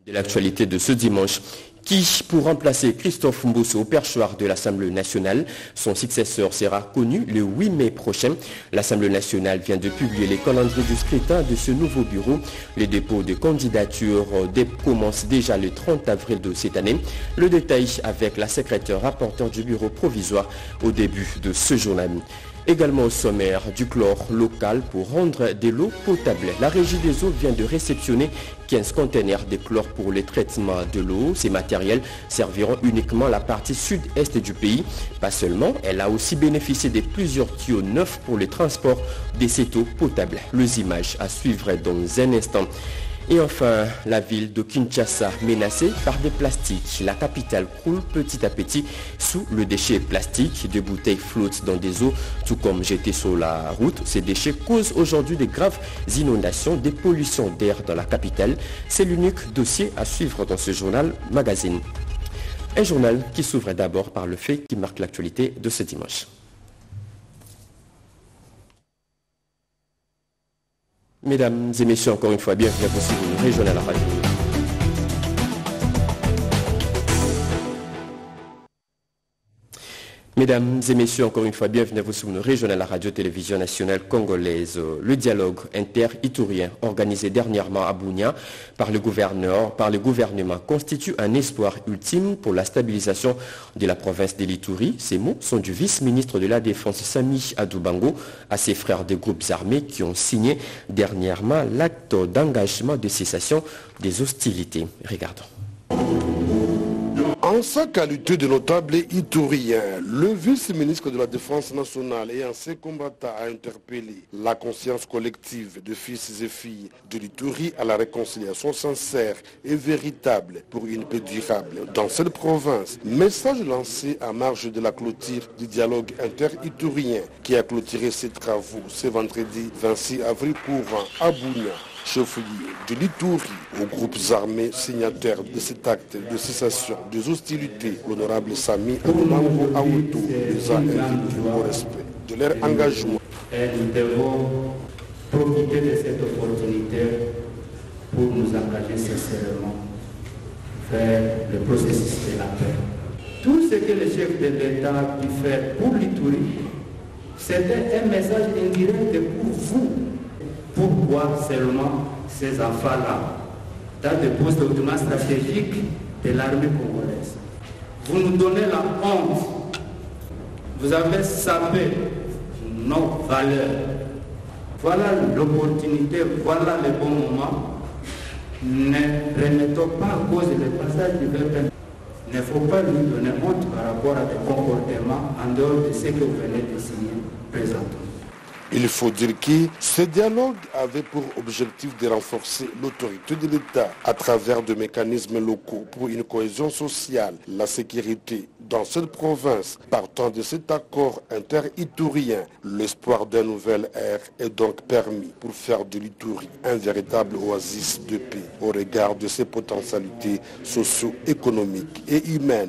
De l'actualité de ce dimanche, qui, pour remplacer Christophe Mbosso au perchoir de l'Assemblée nationale, son successeur sera connu le 8 mai prochain. L'Assemblée nationale vient de publier les calendriers du scrutin de ce nouveau bureau. Les dépôts de candidatures commencent déjà le 30 avril de cette année. Le détail avec la secrétaire rapporteure du bureau provisoire au début de ce journal. Également au sommaire, du chlore local pour rendre de l'eau potable. La Régie des eaux vient de réceptionner 15 containers de chlore pour le traitement de l'eau. Ces matériels serviront uniquement la partie sud-est du pays. Pas seulement, elle a aussi bénéficié de plusieurs tuyaux neufs pour le transport de cette eau potable. Les images à suivre dans un instant. Et enfin, la ville de Kinshasa menacée par des plastiques. La capitale croule petit à petit sous le déchet plastique. Des bouteilles flottent dans des eaux, tout comme jetées sur la route. Ces déchets causent aujourd'hui de graves inondations, des pollutions d'air dans la capitale. C'est l'unique dossier à suivre dans ce journal magazine. Un journal qui s'ouvre d'abord par le fait qui marque l'actualité de ce dimanche. Mesdames et messieurs, encore une fois, bienvenue à vous sur une régionale radio. Mesdames et messieurs, encore une fois, bienvenue à vous sur une régionale radio-télévision nationale congolaise. Le dialogue inter-iturien organisé dernièrement à Bunia par le gouvernement constitue un espoir ultime pour la stabilisation de la province de l'Ituri. Ces mots sont du vice-ministre de la Défense Sami Adoubango à ses frères des groupes armés qui ont signé dernièrement l'acte d'engagement de cessation des hostilités. Regardons. En sa qualité de notable iturien, le vice-ministre de la Défense nationale et ancien combattant a interpellé la conscience collective de fils et filles de l'Ituri à la réconciliation sincère et véritable pour une paix durable dans cette province. Message lancé à marge de la clôture du dialogue inter-iturien qui a clôturé ses travaux ce vendredi 26 avril courant à Bunia, chef-lieu de l'Ituri, aux groupes armés signataires de cet acte de cessation des hostilités. L'honorable Sami Adoubango Aoutou les a invités au respect de leur engagement. Et nous devons profiter de cette opportunité pour nous engager sincèrement vers le processus de la paix. Tout ce que le chef de l'État a pu faire pour l'Ituri, c'était un message indirect pour vous. Pourquoi seulement ces enfants-là, dans des postes hautement stratégiques de l'armée congolaise? Vous nous donnez la honte. Vous avez sapé nos valeurs. Voilà l'opportunité, voilà le bon moment. Ne remettons pas en cause le passage du peuple. Il ne faut pas lui donner honte par rapport à des comportements en dehors de ce que vous venez de signer présentement. Il faut dire que ce dialogue avait pour objectif de renforcer l'autorité de l'État à travers des mécanismes locaux pour une cohésion sociale, la sécurité dans cette province. Partant de cet accord inter-iturien, l'espoir d'un nouvel ère est donc permis pour faire de l'Ituri un véritable oasis de paix au regard de ses potentialités socio-économiques et humaines.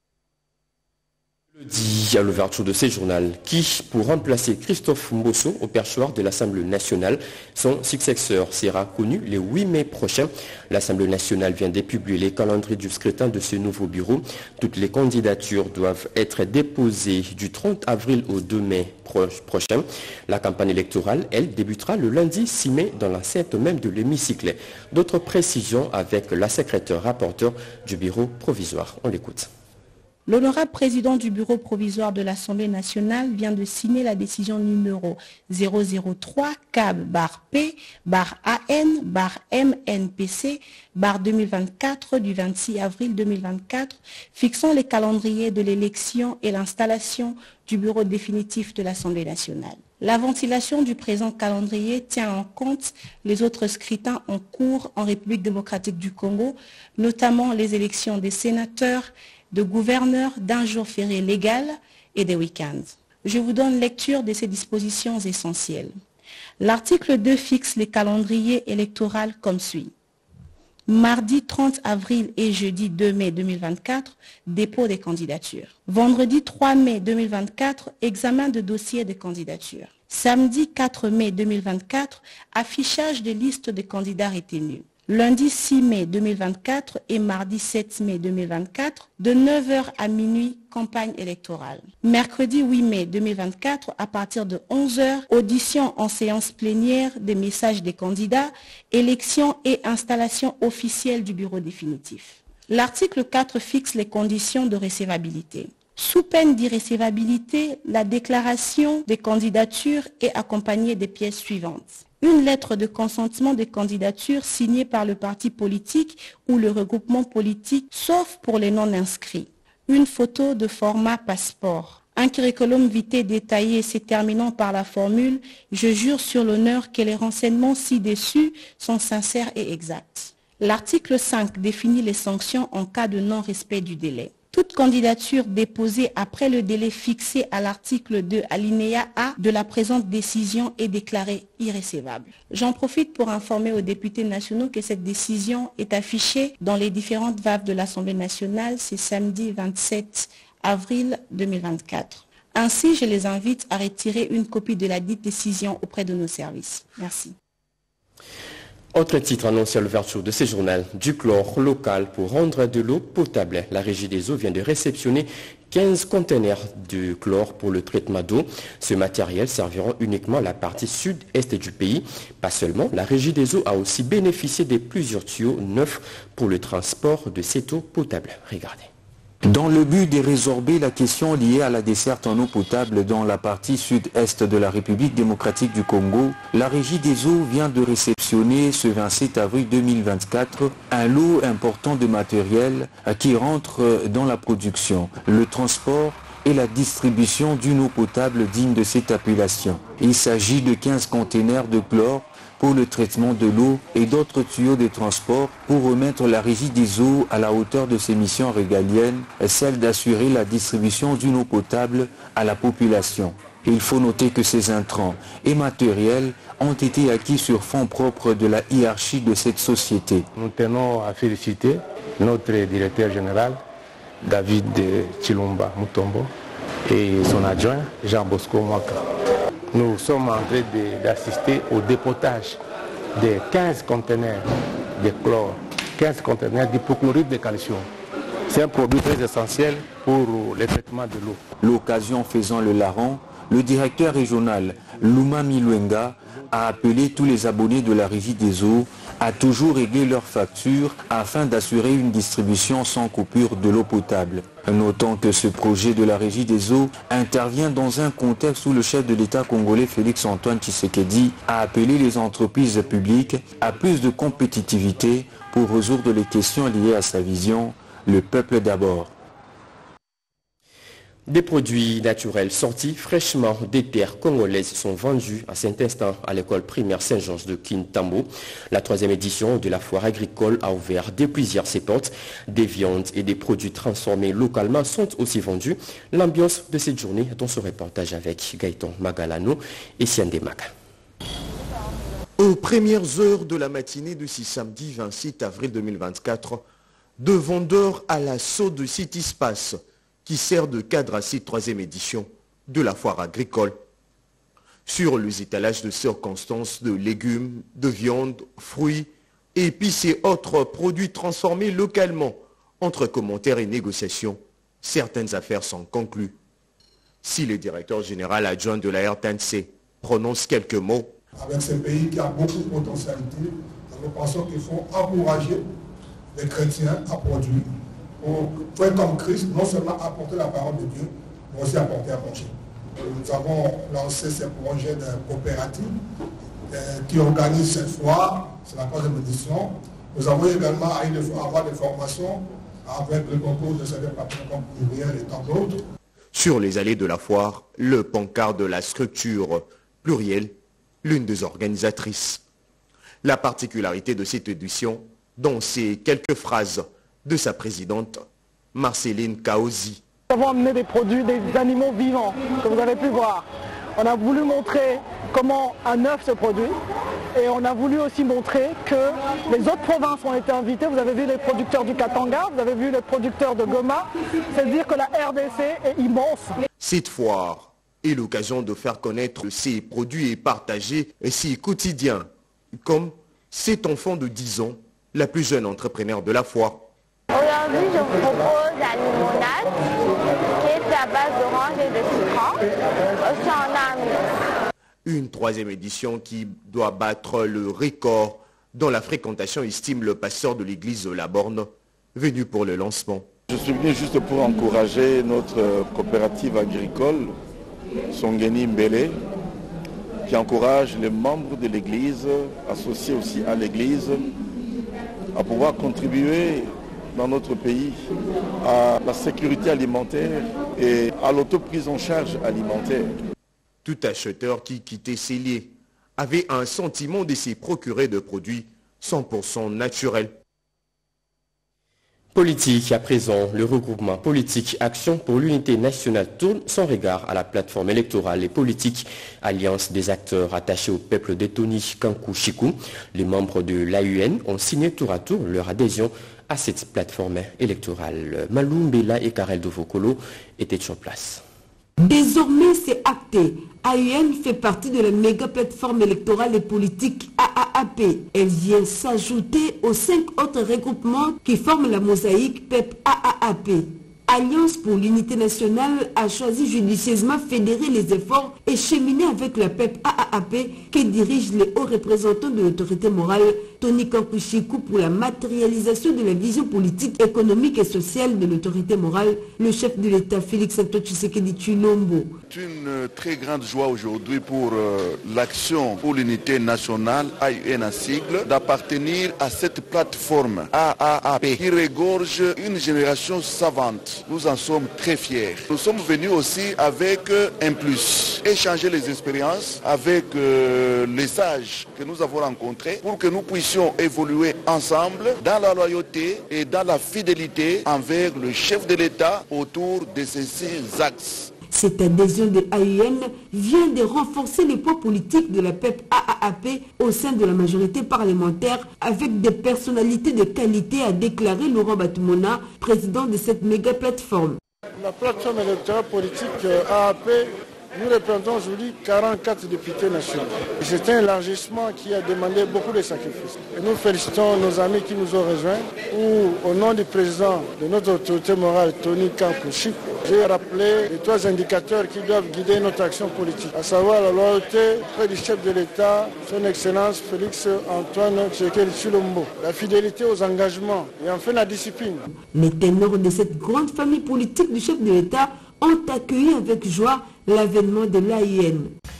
Le dit à l'ouverture de ce journal qui, pour remplacer Christophe Mbosso au perchoir de l'Assemblée nationale, son successeur sera connu le 8 mai prochain. L'Assemblée nationale vient de publier les calendriers du scrutin de ce nouveau bureau. Toutes les candidatures doivent être déposées du 30 avril au 2 mai prochain. La campagne électorale, elle, débutera le lundi 6 mai dans l'enceinte même de l'hémicycle. D'autres précisions avec la secrétaire rapporteure du bureau provisoire. On l'écoute. L'honorable président du bureau provisoire de l'Assemblée nationale vient de signer la décision numéro 003 CAB-P-AN-MNPC 2024 du 26 avril 2024 fixant les calendriers de l'élection et l'installation du bureau définitif de l'Assemblée nationale. La ventilation du présent calendrier tient en compte les autres scrutins en cours en République démocratique du Congo, notamment les élections des sénateurs, de gouverneurs d'un jour férié légal et des week-ends. Je vous donne lecture de ces dispositions essentielles. L'article 2 fixe les calendriers électoraux comme suit. Mardi 30 avril et jeudi 2 mai 2024, dépôt des candidatures. Vendredi 3 mai 2024, examen de dossier des candidatures. Samedi 4 mai 2024, affichage des listes de candidats retenus. lundi 6 mai 2024 et mardi 7 mai 2024, de 9h à minuit, campagne électorale. Mercredi 8 mai 2024, à partir de 11h, audition en séance plénière des messages des candidats, élection et installation officielle du bureau définitif. L'article 4 fixe les conditions de recevabilité. Sous peine d'irrecevabilité, la déclaration des candidatures est accompagnée des pièces suivantes. Une lettre de consentement des candidatures signée par le parti politique ou le regroupement politique, sauf pour les non-inscrits. Une photo de format passeport. Un curriculum vitae détaillé se terminant par la formule « Je jure sur l'honneur que les renseignements ci-dessus sont sincères et exacts ». L'article 5 définit les sanctions en cas de non-respect du délai. Toute candidature déposée après le délai fixé à l'article 2 alinéa A de la présente décision est déclarée irrecevable. J'en profite pour informer aux députés nationaux que cette décision est affichée dans les différentes valves de l'Assemblée nationale ce samedi 27 avril 2024. Ainsi, je les invite à retirer une copie de la dite décision auprès de nos services. Merci. Autre titre annoncé à l'ouverture de ce journal, du chlore local pour rendre de l'eau potable. La Régie des eaux vient de réceptionner 15 conteneurs de chlore pour le traitement d'eau. Ce matériel servira uniquement à la partie sud-est du pays. Pas seulement, la Régie des eaux a aussi bénéficié de plusieurs tuyaux neufs pour le transport de cette eau potable. Regardez. Dans le but de résorber la question liée à la desserte en eau potable dans la partie sud-est de la République démocratique du Congo, la Régie des eaux vient de réceptionner ce 27 avril 2024 un lot important de matériel qui rentre dans la production, le transport et la distribution d'une eau potable digne de cette appellation. Il s'agit de 15 containers de chlore pour le traitement de l'eau et d'autres tuyaux de transport pour remettre la Régie des eaux à la hauteur de ses missions régaliennes, celle d'assurer la distribution d'une eau potable à la population. Il faut noter que ces intrants et matériels ont été acquis sur fonds propres de la hiérarchie de cette société. Nous tenons à féliciter notre directeur général, David Chilumba Mutombo, et son adjoint, Jean Bosco Mwaka. Nous sommes en train d'assister au dépotage de 15 conteneurs de chlore, 15 conteneurs d'hypochlorite de calcium. C'est un produit très essentiel pour le traitement de l'eau. L'occasion faisant le larron, le directeur régional Luma Milwenga a appelé tous les abonnés de la Régie des eaux à toujours régler leurs factures afin d'assurer une distribution sans coupure de l'eau potable. Notons que ce projet de la Régie des eaux intervient dans un contexte où le chef de l'État congolais Félix-Antoine Tshisekedi a appelé les entreprises publiques à plus de compétitivité pour résoudre les questions liées à sa vision, le peuple d'abord. Des produits naturels sortis fraîchement des terres congolaises sont vendus à cet instant à l'école primaire Saint-Georges de Kintambo. La 3e édition de la foire agricole a ouvert depuis hier ses portes. Des viandes et des produits transformés localement sont aussi vendus. L'ambiance de cette journée dans ce reportage avec Gaëtan Magalano et Siande Maga. Aux premières heures de la matinée de ce samedi 27 avril 2024, deux vendeurs à l'assaut de City Space qui sert de cadre à cette 3e édition de la foire agricole. Sur les étalages de circonstances de légumes, de viande, fruits, épices et autres produits transformés localement, entre commentaires et négociations, certaines affaires sont conclues. Si le directeur général adjoint de la RTNC prononce quelques mots. Avec ce pays qui a beaucoup de potentialité, nous pensons qu'il faut encourager les chrétiens à produire. Pour faire comme Christ, non seulement apporter la parole de Dieu, mais aussi apporter à manger. Nous avons lancé ce projet de coopérative qui organise cette foire, c'est la 3e édition. Nous avons également avoir des formations avec le concours de certains partenaires comme Pluriel et tant d'autres. Sur les allées de la foire, le pancart de la structure Pluriel, l'une des organisatrices. La particularité de cette édition, dans ces quelques phrases de sa présidente, Marceline Kaozi. Nous avons amené des produits, des animaux vivants, que vous avez pu voir. On a voulu montrer comment un œuf se produit et on a voulu aussi montrer que les autres provinces ont été invitées. Vous avez vu les producteurs du Katanga, vous avez vu les producteurs de Goma. C'est-à-dire que la RDC est immense. Cette foire est l'occasion de faire connaître ces produits et partager ces quotidiens, comme cet enfant de 10 ans la plus jeune entrepreneur de la foire. Aujourd'hui, je vous propose la limonade qui est à base d'orange et de citron. Aussi, on a un mix. Une troisième édition qui doit battre le record dont la fréquentation estime le pasteur de l'église de la Borne, venu pour le lancement. Je suis venu juste pour encourager notre coopérative agricole, Songeni Mbele, qui encourage les membres de l'église, associés aussi à l'église, à pouvoir contribuer dans notre pays à la sécurité alimentaire et à l'autoprise en charge alimentaire. Tout acheteur qui quittait ses lieux avait un sentiment de s'y procurer de produits 100% naturels. Politique à présent, le regroupement politique Action pour l'unité nationale tourne son regard à la plateforme électorale et politique Alliance des acteurs attachés au peuple de Tony Kankou-Chikou. Les membres de l'AUN ont signé tour à tour leur adhésion à cette plateforme électorale. Malou Mbela et Karel Dovokolo étaient sur place. Désormais, c'est acté. AUN fait partie de la méga plateforme électorale et politique AAAP. Elle vient s'ajouter aux 5 autres regroupements qui forment la mosaïque PEP AAAP. Alliance pour l'unité nationale a choisi judicieusement fédérer les efforts et cheminer avec la PEP AAAP qui dirige les hauts représentants de l'autorité morale Tony Kankou-Chikou pour la matérialisation de la vision politique, économique et sociale de l'autorité morale, le chef de l'État Félix-Antoine Tshisekedi Tshilombo. C'est une très grande joie aujourd'hui pour l'Action pour l'unité nationale, AUN en sigle, d'appartenir à cette plateforme AAAP qui regorge une génération savante. Nous en sommes très fiers. Nous sommes venus aussi avec un plus, échanger les expériences avec les sages que nous avons rencontrés pour que nous puissions évoluer ensemble dans la loyauté et dans la fidélité envers le chef de l'État autour de ces 6 axes. Cette adhésion de AUN vient de renforcer les poids politiques de la PEP AAAP au sein de la majorité parlementaire avec des personnalités de qualité, a déclaré Laurent Batumona, président de cette méga plateforme. La plateforme électorale politique AAP, nous représentons aujourd'hui 44 députés nationaux. C'est un élargissement qui a demandé beaucoup de sacrifices. Et nous félicitons nos amis qui nous ont rejoints, où au nom du président de notre autorité morale, Tony Kankou-Chikou, j'ai rappelé les 3 indicateurs qui doivent guider notre action politique, à savoir la loyauté auprès du chef de l'État, son Excellence Félix-Antoine Tshisekedi Tshilombo, la fidélité aux engagements et enfin la discipline. Les ténors de cette grande famille politique du chef de l'État ont accueilli avec joie l'avènement de l'AUN.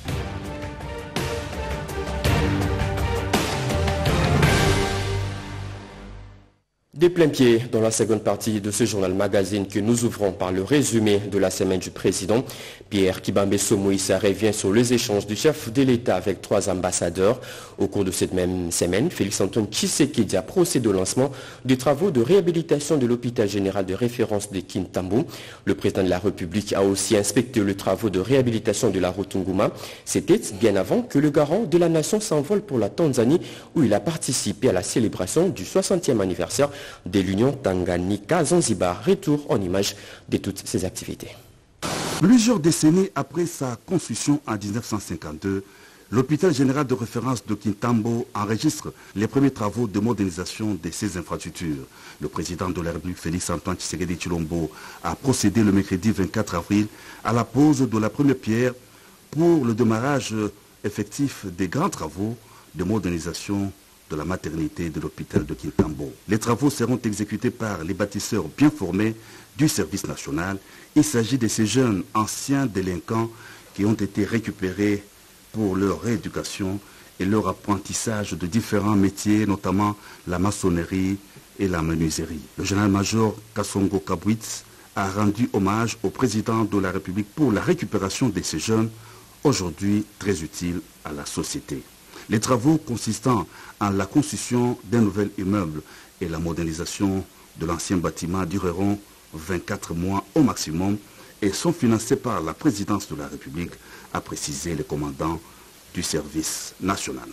Des pleins pieds dans la seconde partie de ce journal magazine que nous ouvrons par le résumé de la semaine du président. Pierre Kibambeso Moïsa revient sur les échanges du chef de l'État avec 3 ambassadeurs. Au cours de cette même semaine, Félix-Antoine Tshisekedi a procédé au lancement des travaux de réhabilitation de l'hôpital général de référence de Kintambo. Le président de la République a aussi inspecté les travaux de réhabilitation de la route Nguma. C'était bien avant que le garant de la nation s'envole pour la Tanzanie où il a participé à la célébration du 60e anniversaire de l'Union Tanganyika-Zanzibar. Retour en image de toutes ces activités. Plusieurs décennies après sa construction en 1952, l'hôpital général de référence de Kintambo enregistre les premiers travaux de modernisation de ses infrastructures. Le président de la République, Félix-Antoine Tshisekedi Tshilombo, a procédé le mercredi 24 avril à la pose de la première pierre pour le démarrage effectif des grands travaux de modernisation de la maternité de l'hôpital de Kintambo. Les travaux seront exécutés par les bâtisseurs bien formés du service national. Il s'agit de ces jeunes anciens délinquants qui ont été récupérés pour leur rééducation et leur apprentissage de différents métiers, notamment la maçonnerie et la menuiserie. Le général-major Kassongo Kabwitz a rendu hommage au président de la République pour la récupération de ces jeunes, aujourd'hui très utiles à la société. Les travaux consistant en la construction d'un nouvel immeuble et la modernisation de l'ancien bâtiment dureront 24 mois au maximum et sont financés par la présidence de la République, a précisé le commandant du service national.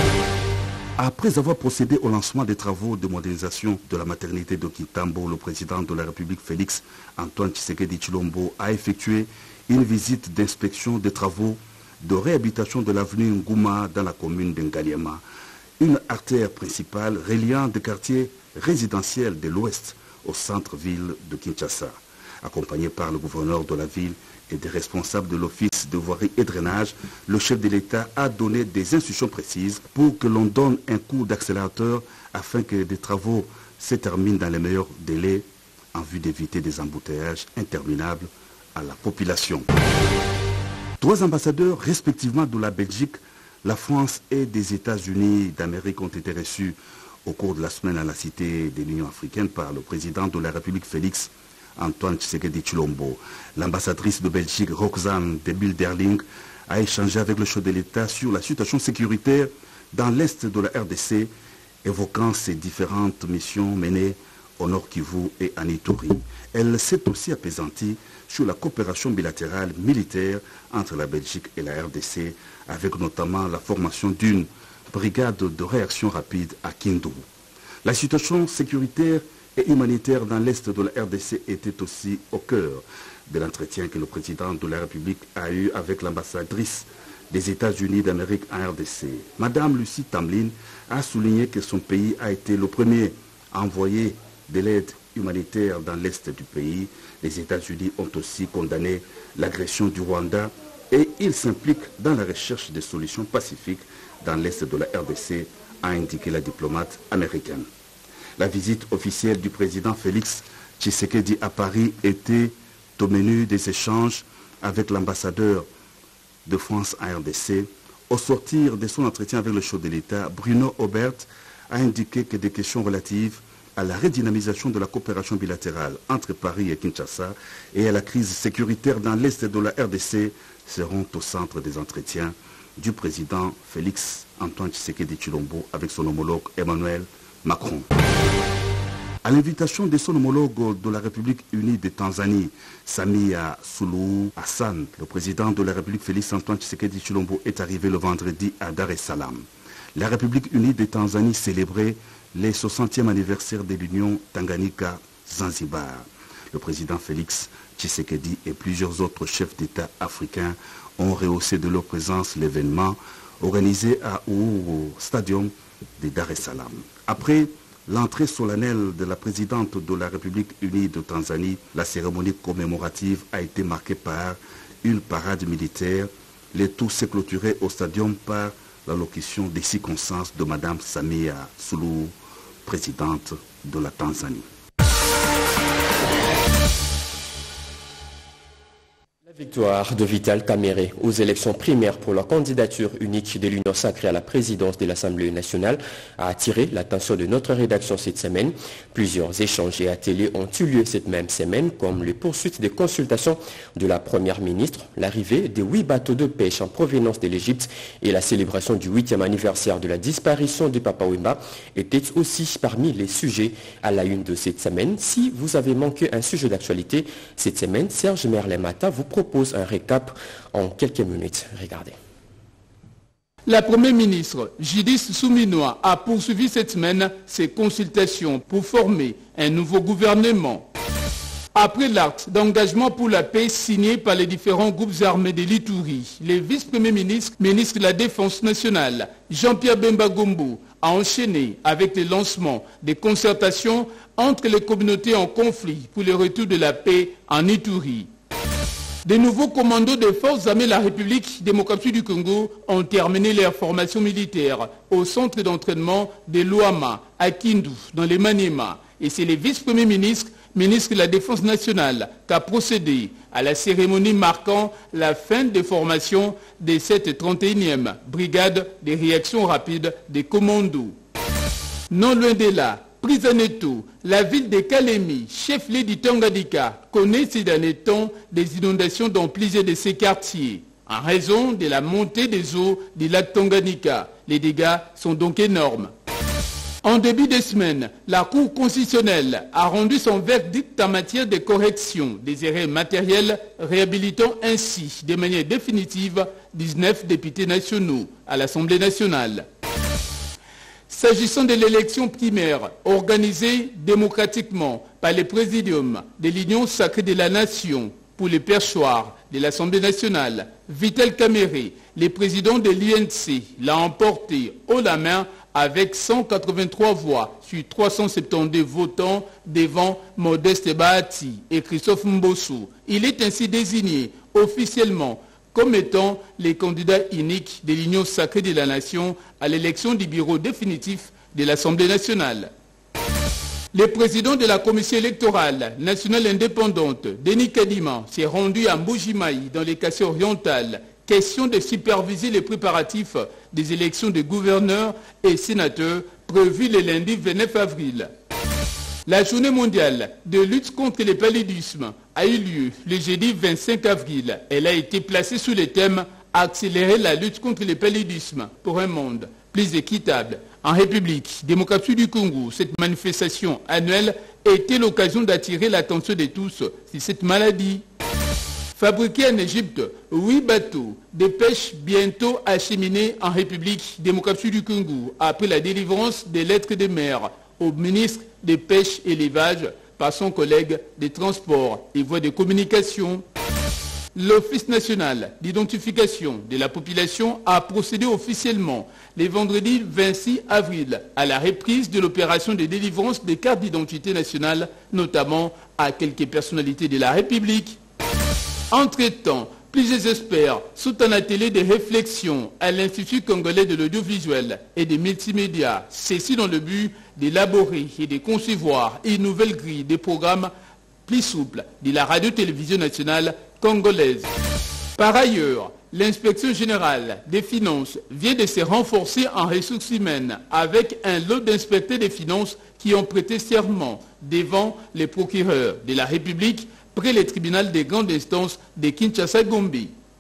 Après avoir procédé au lancement des travaux de modernisation de la maternité de Kintambo, le président de la République, Félix-Antoine Tshisekedi Tshilombo, a effectué une visite d'inspection des travaux de réhabilitation de l'avenue Nguma dans la commune d'Ngaliema. une artère principale reliant des quartiers résidentiels de l'Ouest au centre-ville de Kinshasa. Accompagné par le gouverneur de la ville et des responsables de l'Office de voirie et drainage, le chef de l'État a donné des instructions précises pour que l'on donne un coup d'accélérateur afin que des travaux se terminent dans les meilleurs délais en vue d'éviter des embouteillages interminables à la population. 3 ambassadeurs respectivement de la Belgique, la France et des États-Unis d'Amérique ont été reçus au cours de la semaine à la Cité de l'Union africaine par le président de la République Félix Antoine Tshisekedi Tshilombo. L'ambassadrice de Belgique, Roxane de Bilderling, a échangé avec le chef de l'État sur la situation sécuritaire dans l'Est de la RDC, évoquant ses différentes missions menées au Nord Kivu et en Ituri. Elle s'est aussi apaisantie sur la coopération bilatérale militaire entre la Belgique et la RDC, avec notamment la formation d'une brigade de réaction rapide à Kindu. La situation sécuritaire et humanitaire dans l'Est de la RDC était aussi au cœur de l'entretien que le président de la République a eu avec l'ambassadrice des États-Unis d'Amérique en RDC. Madame Lucie Tamlin a souligné que son pays a été le premier à envoyer de l'aide humanitaire dans l'Est du pays. Les États-Unis ont aussi condamné l'agression du Rwanda et ils s'impliquent dans la recherche de solutions pacifiques dans l'Est de la RDC, a indiqué la diplomate américaine. La visite officielle du président Félix Tshisekedi à Paris était au menu des échanges avec l'ambassadeur de France en RDC. Au sortir de son entretien avec le chef de l'État, Bruno Aubert a indiqué que des questions relatives à la redynamisation de la coopération bilatérale entre Paris et Kinshasa et à la crise sécuritaire dans l'Est de la RDC seront au centre des entretiens du président Félix Antoine Tshisekedi Tshilombo avec son homologue Emmanuel Macron. À l'invitation de son homologue de la République unie de Tanzanie, Samia Suluhu Hassan, le président de la République Félix Antoine Tshisekedi Tshilombo est arrivé le vendredi à Dar es Salaam. La République unie de Tanzanie célébrait le 60e anniversaire de l'Union Tanganyika-Zanzibar. Le président Félix Tshisekedi et plusieurs autres chefs d'État africains ont rehaussé de leur présence l'événement organisé au Stadium de Dar es Salaam. Après l'entrée solennelle de la présidente de la République unie de Tanzanie, la cérémonie commémorative a été marquée par une parade militaire. Le tout s'est clôturé au stadium par l'allocution des circonstances de Mme Samia Suluhu, présidente de la Tanzanie. La victoire de Vital Kamerhe aux élections primaires pour la candidature unique de l'Union sacrée à la présidence de l'Assemblée nationale a attiré l'attention de notre rédaction cette semaine. Plusieurs échanges et ateliers ont eu lieu cette même semaine, comme les poursuites des consultations de la Première ministre, l'arrivée des 8 bateaux de pêche en provenance de l'Égypte et la célébration du 8e anniversaire de la disparition de Papa Wemba étaient aussi parmi les sujets à la une de cette semaine. Si vous avez manqué un sujet d'actualité cette semaine, Serge Merlet-Mata vous propose un récap en quelques minutes. Regardez. La Première ministre, Judith Suminwa, a poursuivi cette semaine ses consultations pour former un nouveau gouvernement. Après l'acte d'engagement pour la paix signé par les différents groupes armés de l'Ituri, le vice-premier ministre, ministre de la Défense nationale, Jean-Pierre Bemba Gombo, a enchaîné avec le lancement des concertations entre les communautés en conflit pour le retour de la paix en Ituri. De nouveaux commandos des forces armées de la République démocratique du Congo ont terminé leur formation militaire au centre d'entraînement de Luama, à Kindu, dans les Maniema. Et c'est le vice-premier ministre, ministre de la Défense nationale, qui a procédé à la cérémonie marquant la fin des formations de cette 31e brigade de réaction rapide des commandos. Non loin de là, prise en étau, la ville de Kalemi, chef-lieu du Tanganyika, connaît ces derniers temps des inondations dans plusieurs de ses quartiers. En raison de la montée des eaux du lac Tanganyika, les dégâts sont donc énormes. En début de semaine, la Cour constitutionnelle a rendu son verdict en matière de correction des erreurs matérielles, réhabilitant ainsi de manière définitive 19 députés nationaux à l'Assemblée nationale. S'agissant de l'élection primaire organisée démocratiquement par le présidium de l'Union sacrée de la nation pour le perchoir de l'Assemblée nationale, Vital Kamerhe, le président de l'UNC, l'a emporté haut la main avec 183 voix sur 372 votants devant Modeste Bahati et Christophe Mbosso. Il est ainsi désigné officiellement comme étant les candidats uniques de l'Union sacrée de la Nation à l'élection du bureau définitif de l'Assemblée nationale. Le président de la commission électorale nationale indépendante, Denis Kadima, s'est rendu à Mbujimayi dans les Kassai orientales. Question de superviser les préparatifs des élections de gouverneurs et sénateurs prévues le lundi 29 avril. La journée mondiale de lutte contre le paludisme a eu lieu le jeudi 25 avril. Elle a été placée sous le thème « Accélérer la lutte contre le paludisme pour un monde plus équitable ». En République démocratique du Congo, cette manifestation annuelle était l'occasion d'attirer l'attention de tous sur cette maladie. Fabriqués en Égypte, 8 bateaux de pêche bientôt acheminés en République démocratique du Congo après la délivrance des lettres de mer au ministre des Pêches et l'Élevage par son collègue des Transports et Voies de Communication. L'Office national d'identification de la population a procédé officiellement le vendredi 26 avril à la reprise de l'opération de délivrance des cartes d'identité nationale, notamment à quelques personnalités de la République. Entre-temps, plusieurs experts sont en atelier de réflexion à l'Institut congolais de l'audiovisuel et des multimédias, ceci dans le but d'élaborer et de concevoir une nouvelle grille des programmes plus souples de la radio-télévision nationale congolaise. Par ailleurs, l'inspection générale des finances vient de se renforcer en ressources humaines avec un lot d'inspecteurs des finances qui ont prêté serment devant les procureurs de la République près le tribunal des grandes instances de Kinshasa-Gombe.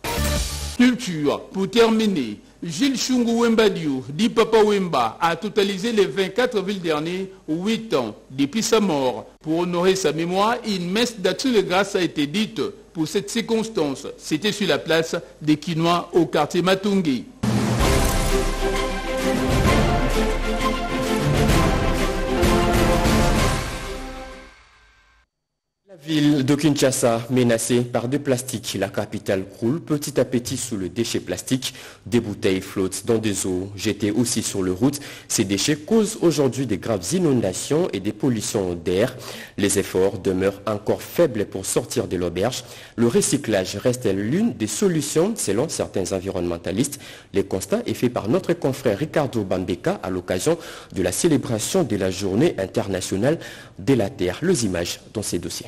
Culture, pour terminer, Gilles Chungu Wembadiou, dit Papa Wemba, a totalisé le 24 avril dernier 8 ans depuis sa mort. Pour honorer sa mémoire, une messe d'action de grâce a été dite pour cette circonstance. C'était sur la place des Quinois au quartier Matungé. La ville de Kinshasa, menacée par des plastiques, la capitale croule petit à petit sous le déchet plastique. Des bouteilles flottent dans des eaux jetées aussi sur les routes. Ces déchets causent aujourd'hui de graves inondations et des pollutions d'air. Les efforts demeurent encore faibles pour sortir de l'auberge. Le recyclage reste l'une des solutions selon certains environnementalistes. Le constat est fait par notre confrère Ricardo Bambeka à l'occasion de la célébration de la Journée internationale de la Terre. Les images dans ces dossiers.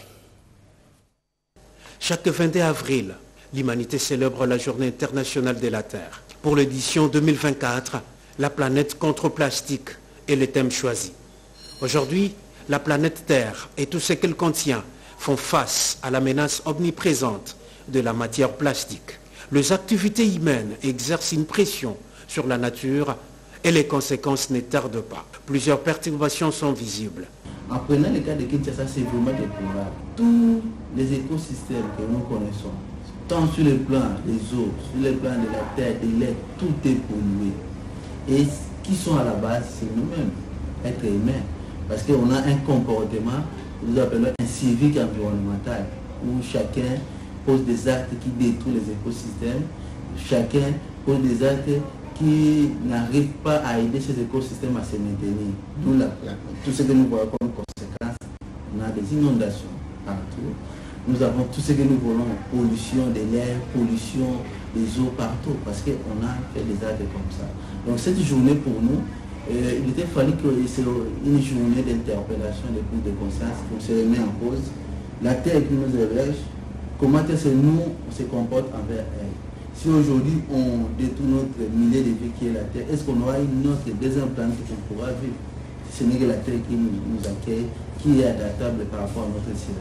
Chaque 22 avril, l'humanité célèbre la Journée internationale de la Terre. Pour l'édition 2024, la planète contre plastique est le thème choisi. Aujourd'hui, la planète Terre et tout ce qu'elle contient font face à la menace omniprésente de la matière plastique. Les activités humaines exercent une pression sur la nature et les conséquences ne tardent pas. Plusieurs perturbations sont visibles. En prenant le cas de Kinshasa, c'est vraiment déplorable. Tous les écosystèmes que nous connaissons, tant sur le plan des eaux, sur le plan de la terre, de l'air, tout est pollué. Et qui sont à la base, c'est nous-mêmes, êtres humains. Parce qu'on a un comportement, nous appelons un civique environnemental, où chacun pose des actes qui détruisent les écosystèmes, chacun pose des actes qui n'arrivent pas à aider ces écosystèmes à se maintenir. D'où tout ce que nous voyons comme conséquence, on a des inondations partout. Nous avons tout ce que nous voulons, pollution de l'air, pollution des eaux partout, parce qu'on a fait des actes comme ça. Donc cette journée pour nous, il était fallu que c'est une journée d'interpellation, de prise de conscience, pour se remettre en cause. La terre qui nous héberge, comment est-ce que nous on se comporte envers elle? Si aujourd'hui on détruit notre milieu de vie qui est la terre, est-ce qu'on aura une autre deuxième planète qu'on pourra vivre? Ce n'est que la terre qui nous accueille, qui est adaptable par rapport à notre ciel.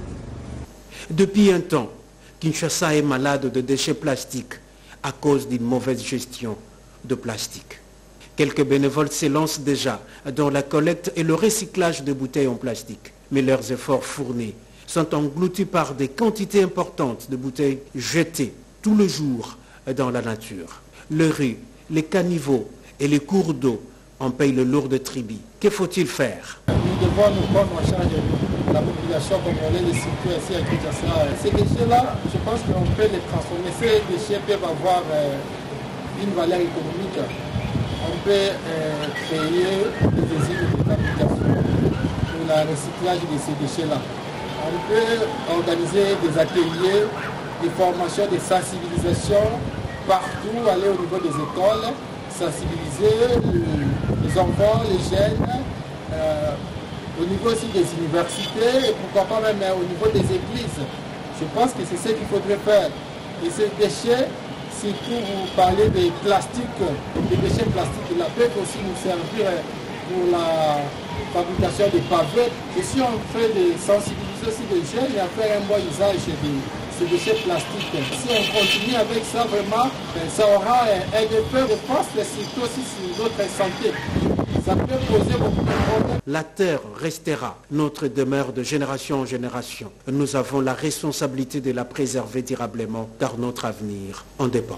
Depuis un temps, Kinshasa est malade de déchets plastiques à cause d'une mauvaise gestion de plastique. Quelques bénévoles s'élancent déjà dans la collecte et le recyclage de bouteilles en plastique. Mais leurs efforts fournis sont engloutis par des quantités importantes de bouteilles jetées tout le jour dans la nature. Les rues, les caniveaux et les cours d'eau en payent le lourd de tribut. Que faut-il faire? Nous devons nous prendre en charge la population congolaise de circuler ici à Kinshasa. Ces déchets-là, je pense qu'on peut les transformer. Ces déchets peuvent avoir une valeur économique on peut créer des usines de fabrication pour le recyclage de ces déchets-là. On peut organiser des ateliers, des formations, des sensibilisations partout, aller au niveau des écoles, sensibiliser les enfants, les jeunes, au niveau aussi des universités et pourquoi pas même au niveau des églises. Je pense que c'est ce qu'il faudrait faire. Et ces déchets, surtout vous parlez des plastiques, des déchets plastiques, là peuvent aussi nous servir pour la fabrication des pavés. Et si on fait des sensibiliser aussi des jeunes et à faire un bon usage de ces déchets plastiques, si on continue avec ça, vraiment, ça aura un effet, je pense, surtout aussi sur notre santé. Ça peut poser beaucoup de problèmes. La terre restera notre demeure de génération en génération. Nous avons la responsabilité de la préserver durablement, car notre avenir en dépend.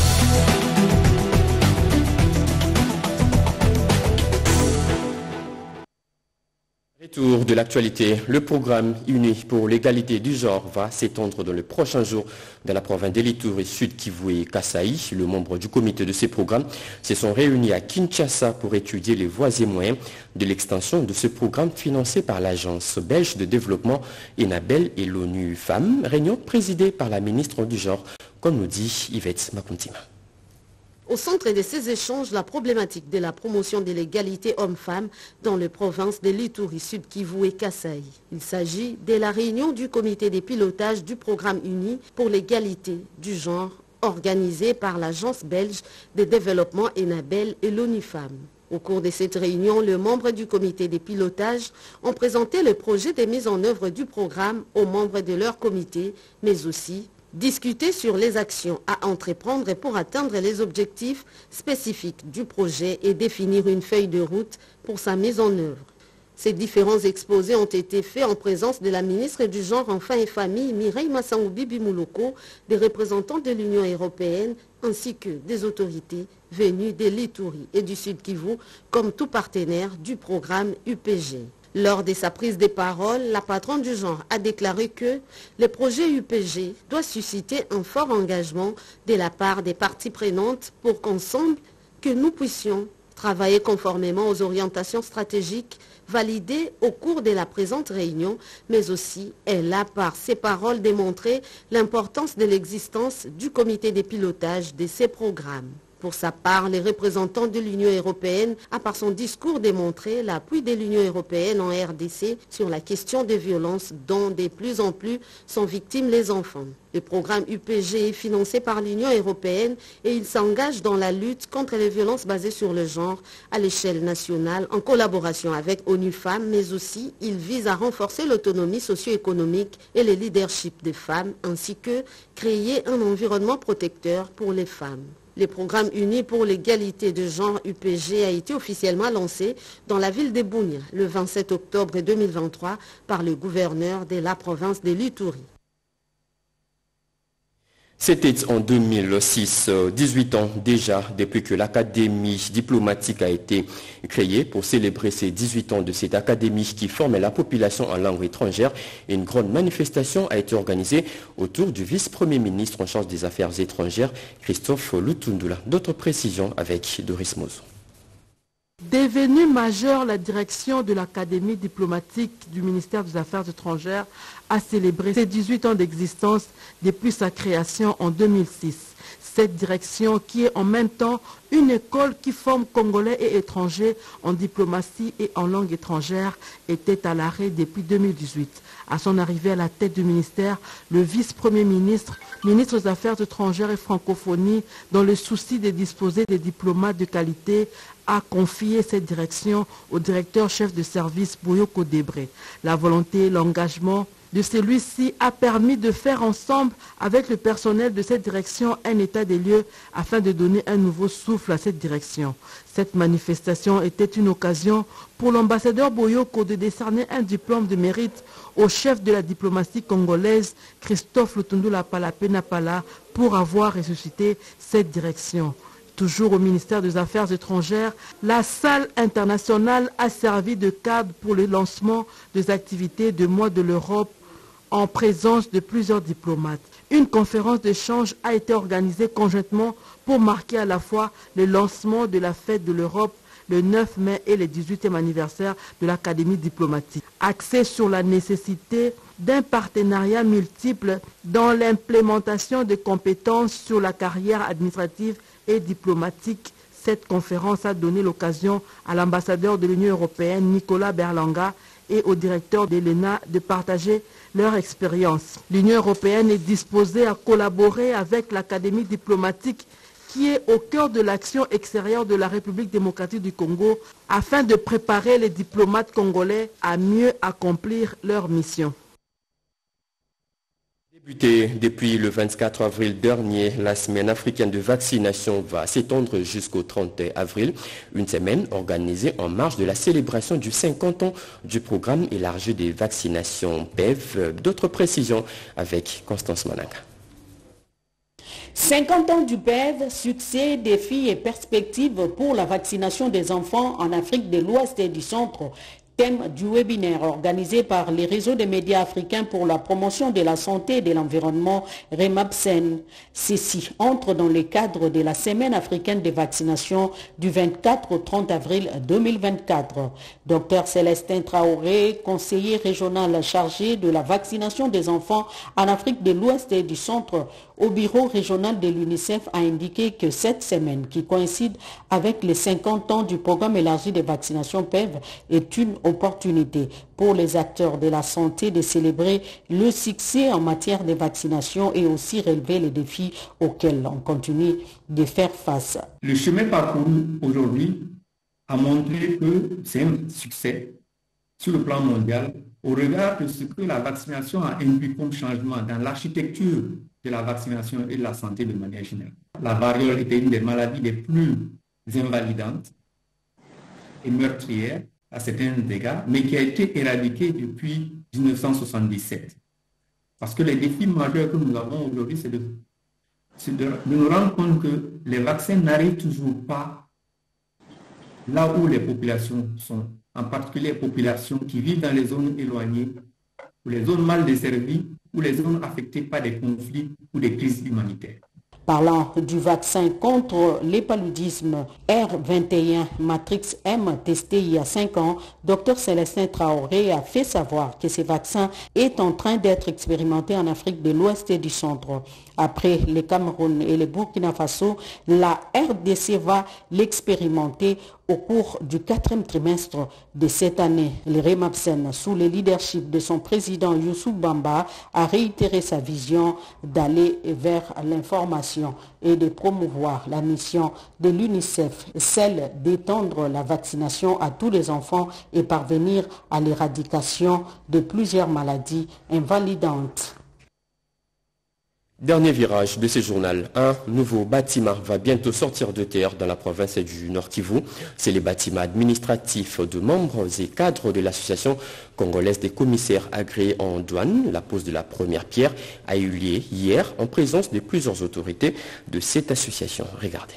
Retour de l'actualité, le programme uni pour l'égalité du genre va s'étendre dans les prochains jours dans la province de l'Ituri, Sud Kivu et Kasaï. Le membre du comité de ces programmes se sont réunis à Kinshasa pour étudier les voies et moyens de l'extension de ce programme financé par l'Agence belge de développement ENABEL et l'ONU Femmes, réunion présidée par la ministre du genre, comme nous dit Yvette Makuntima. Au centre de ces échanges, la problématique de la promotion de l'égalité homme-femme dans les provinces de l'Ituri, Sud Kivu et Kasaï. Il s'agit de la réunion du comité de pilotage du programme uni pour l'égalité du genre organisé par l'Agence belge de développement ENABEL et l'ONU Femmes. Au cours de cette réunion, les membres du comité de pilotage ont présenté le projet de mise en œuvre du programme aux membres de leur comité, mais aussi discuter sur les actions à entreprendre pour atteindre les objectifs spécifiques du projet et définir une feuille de route pour sa mise en œuvre. Ces différents exposés ont été faits en présence de la ministre du Genre, Enfants et Famille, Mireille Massaoubi Mouloko, des représentants de l'Union européenne ainsi que des autorités venues de l'Ituri et du Sud Kivu comme tout partenaire du programme UPG. Lors de sa prise de parole, la patronne du genre a déclaré que le projet UPG doit susciter un fort engagement de la part des parties prenantes pour qu'ensemble, que nous puissions travailler conformément aux orientations stratégiques validées au cours de la présente réunion, mais aussi elle a par ses paroles démontré l'importance de l'existence du comité de pilotage de ces programmes. Pour sa part, les représentants de l'Union européenne a par son discours démontré l'appui de l'Union européenne en RDC sur la question des violences dont de plus en plus sont victimes les enfants. Le programme UPG est financé par l'Union européenne et il s'engage dans la lutte contre les violences basées sur le genre à l'échelle nationale en collaboration avec ONU Femmes, mais aussi il vise à renforcer l'autonomie socio-économique et le leadership des femmes ainsi que créer un environnement protecteur pour les femmes. Le programme uni pour l'égalité de genre UPG a été officiellement lancé dans la ville de Bunia le 27 octobre 2023 par le gouverneur de la province de l'Ituri. C'était en 2006, 18 ans déjà, depuis que l'Académie diplomatique a été créée pour célébrer ces 18 ans de cette académie qui forme la population en langue étrangère. Une grande manifestation a été organisée autour du vice-premier ministre en charge des affaires étrangères, Christophe Lutundula. D'autres précisions avec Doris Mozo. Devenue majeure, la direction de l'Académie diplomatique du ministère des Affaires étrangères a célébré ses 18 ans d'existence depuis sa création en 2006. Cette direction qui est en même temps une école qui forme Congolais et étrangers en diplomatie et en langue étrangère était à l'arrêt depuis 2018. À son arrivée à la tête du ministère, le vice-premier ministre, ministre des Affaires étrangères et francophonie, dans le souci de disposer des diplomates de qualité, a confié cette direction au directeur-chef de service Boyoko Debré. La volonté et l'engagement de celui-ci a permis de faire ensemble avec le personnel de cette direction un état des lieux afin de donner un nouveau souffle à cette direction. Cette manifestation était une occasion pour l'ambassadeur Boyoko de décerner un diplôme de mérite au chef de la diplomatie congolaise, Christophe Lutundula Pala, pour avoir ressuscité cette direction. Toujours au ministère des Affaires étrangères, la salle internationale a servi de cadre pour le lancement des activités du mois de l'Europe en présence de plusieurs diplomates. Une conférence d'échange a été organisée conjointement pour marquer à la fois le lancement de la fête de l'Europe le 9 mai et le 18e anniversaire de l'Académie diplomatique. Axée sur la nécessité d'un partenariat multiple dans l'implémentation de compétences sur la carrière administrative et diplomatique, cette conférence a donné l'occasion à l'ambassadeur de l'Union européenne, Nicolas Berlanga, et au directeur de l'ENA de partager leur expérience. L'Union européenne est disposée à collaborer avec l'Académie diplomatique qui est au cœur de l'action extérieure de la République démocratique du Congo afin de préparer les diplomates congolais à mieux accomplir leur mission. Débutée depuis le 24 avril dernier, la semaine africaine de vaccination va s'étendre jusqu'au 30 avril, une semaine organisée en marge de la célébration du 50 ans du programme élargi des vaccinations PEV. D'autres précisions avec Constance Mananga. 50 ans du PEV, succès, défis et perspectives pour la vaccination des enfants en Afrique de l'Ouest et du Centre. Thème du webinaire organisé par les réseaux des médias africains pour la promotion de la santé et de l'environnement REMAPSEN. Ceci entre dans le cadre de la semaine africaine des vaccinations du 24 au 30 avril 2024. Dr Célestin Traoré, conseiller régional chargé de la vaccination des enfants en Afrique de l'Ouest et du Centre au bureau régional de l'UNICEF, a indiqué que cette semaine, qui coïncide avec les 50 ans du programme élargi de vaccination PEV, est une opportunité pour les acteurs de la santé de célébrer le succès en matière de vaccination et aussi relever les défis auxquels on continue de faire face. Le chemin parcouru aujourd'hui a montré que c'est un succès sur le plan mondial au regard de ce que la vaccination a induit comme changement dans l'architecture de la vaccination et de la santé de manière générale. La variole était une des maladies les plus invalidantes et meurtrières à certains égards, mais qui a été éradiquée depuis 1977. Parce que les défis majeurs que nous avons aujourd'hui, c'est de nous rendre compte que les vaccins n'arrivent toujours pas là où les populations sont, en particulier les populations qui vivent dans les zones éloignées, ou les zones mal desservies, ou les zones affectées par des conflits ou des crises humanitaires. Parlant du vaccin contre le paludisme R21 Matrix M testé il y a 5 ans, Dr Célestin Traoré a fait savoir que ce vaccin est en train d'être expérimenté en Afrique de l'Ouest et du Centre. Après le Cameroun et le Burkina Faso, la RDC va l'expérimenter au cours du 4e trimestre de cette année. Le REMAPSEN, sous le leadership de son président Youssou Bamba, a réitéré sa vision d'aller vers l'information et de promouvoir la mission de l'UNICEF, celle d'étendre la vaccination à tous les enfants et parvenir à l'éradication de plusieurs maladies invalidantes. Dernier virage de ce journal, un nouveau bâtiment va bientôt sortir de terre dans la province du Nord Kivu. C'est les bâtiments administratifs de membres et cadres de l'association congolaise des commissaires agréés en douane. La pose de la première pierre a eu lieu hier en présence de plusieurs autorités de cette association. Regardez.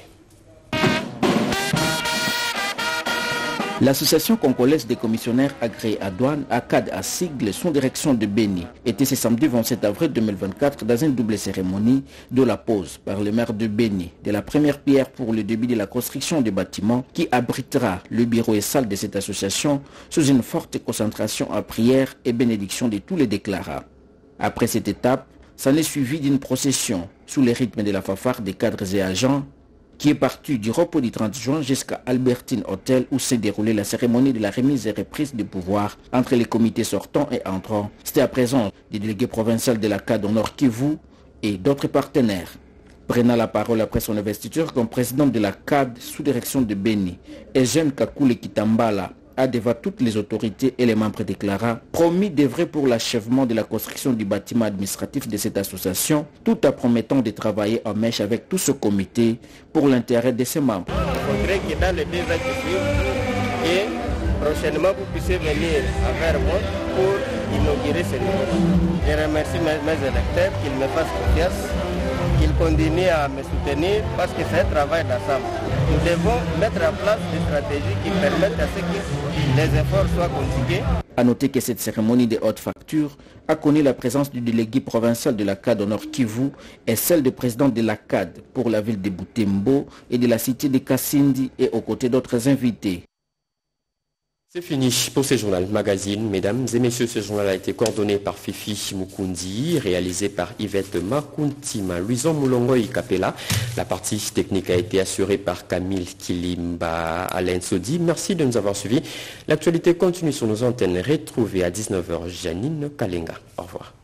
L'association congolaise des commissionnaires agréés à douane, ACAD à sigle, son direction de Béni, était ce samedi 27 avril 2024 dans une double cérémonie de la pose par le maire de Béni de la première pierre pour le début de la construction du bâtiment qui abritera le bureau et salle de cette association sous une forte concentration à prière et bénédiction de tous les déclarats. Après cette étape, s'en est suivi d'une procession sous les rythmes de la fanfare des cadres et agents qui est parti du repos du 30 juin jusqu'à Albertine Hotel où s'est déroulée la cérémonie de la remise et reprise de pouvoir entre les comités sortants et entrants. C'était à présent des délégués provinciaux de la CAD au Nord Kivu et d'autres partenaires. Prenant la parole après son investiture comme président de la CAD sous direction de Béni, Eugène Kakule Kitambala a devant toutes les autorités et les membres déclarants promis d'œuvrer pour l'achèvement de la construction du bâtiment administratif de cette association, tout en promettant de travailler en mèche avec tout ce comité pour l'intérêt de ses membres. Il faudrait que dans les 2 ans qui suivent, et prochainement vous puissiez venir vers moi pour inaugurer ce nouveau. Je remercie mes électeurs qu'ils me fassent confiance, qu'ils continuer à me soutenir parce que c'est un travail d'ensemble. Nous devons mettre en place des stratégies qui permettent à ce que les efforts soient conjugués. A noter que cette cérémonie de haute facture a connu la présence du délégué provincial de la CAD au Nord Kivu et celle du président de la CAD pour la ville de Butembo et de la cité de Kassindi et aux côtés d'autres invités. C'est fini pour ce journal magazine. Mesdames et messieurs, ce journal a été coordonné par Fifi Mukundi, réalisé par Yvette Makuntima, Luison Moulongoy Kapela. La partie technique a été assurée par Camille Kilimba Alain Sodi. Merci de nous avoir suivis. L'actualité continue sur nos antennes. Retrouvez à 19h Janine Kalenga. Au revoir.